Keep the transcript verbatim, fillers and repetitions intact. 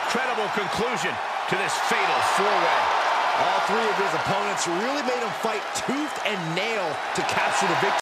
incredible conclusion to this fatal four-way. All three of his opponents really made him fight tooth and nail to capture the victory.